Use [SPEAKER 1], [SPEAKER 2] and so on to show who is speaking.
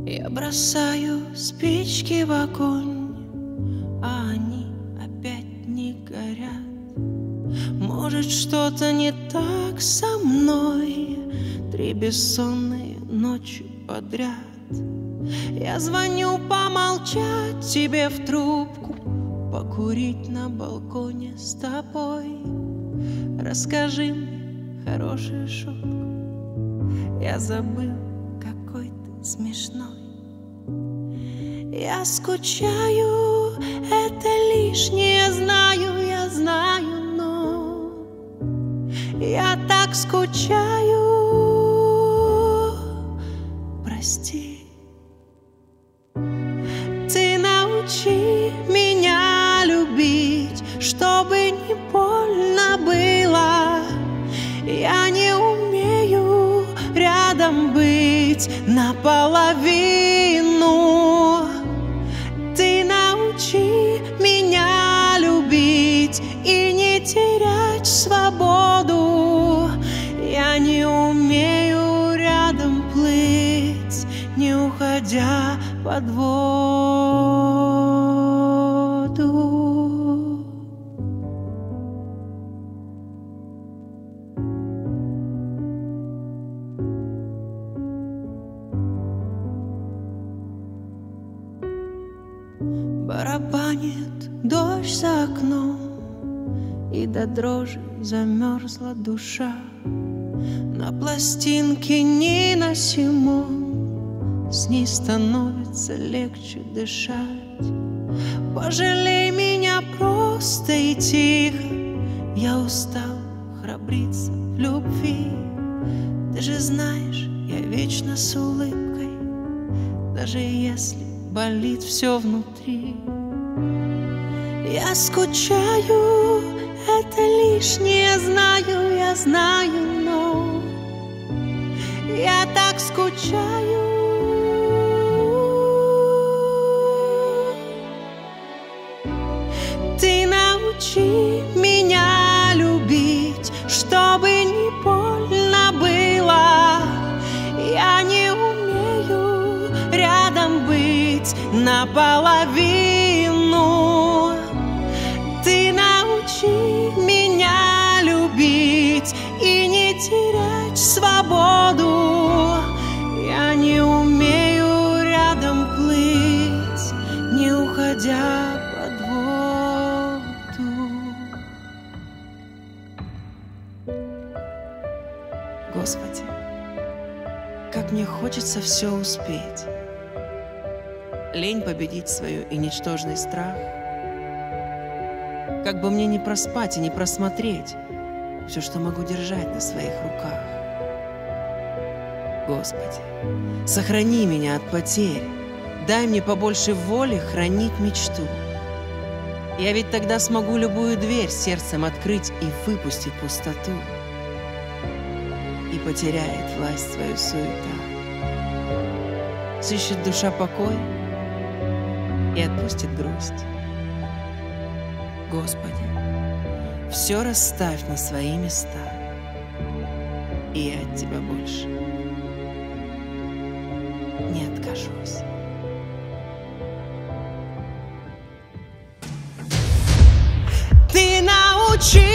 [SPEAKER 1] Я бросаю спички в огонь, а они опять не горят. Может, что-то не так со мной? 3 бессонные ночи подряд я звоню помолчать тебе в трубку, покурить на балконе с тобой. Расскажи мне хорошую шутку, я забыл, какой ты смешной. Я скучаю, это лишнее, я знаю, но я так скучаю, прости. Ты научи меня любить, чтобы не больно было. Я не умею рядом быть наполовину. Ты научи меня любить и не терять свободу. Я не умею рядом плыть, не уходя под воду. Барабанит дождь за окном, и до дрожи замерзла душа. На пластинке Нина Симон, с ней становится легче дышать. Пожалей меня просто и тихо, я устал храбриться в любви. Ты же знаешь, я вечно с улыбкой, даже если болит все внутри. Я скучаю, это лишнее, я знаю, но я так скучаю. Ты научи меня любить, чтобы не больно было. Я не умею рядом быть наполовину. Ты научи меня любить и не терять свободу. Я не умею рядом плыть, не уходя под воду. Господи, как мне хочется все успеть. Лень победить свою и ничтожный страх. Как бы мне не проспать и не просмотреть все, что могу держать на своих руках. Господи, сохрани меня от потерь, дай мне побольше воли хранить мечту. Я ведь тогда смогу любую дверь сердцем открыть и выпустить пустоту. И потеряет власть свою суета. Сыщет душа покой и отпустит грусть. Господи, все расставь на свои места, и я от Тебя больше не откажусь. Ты научи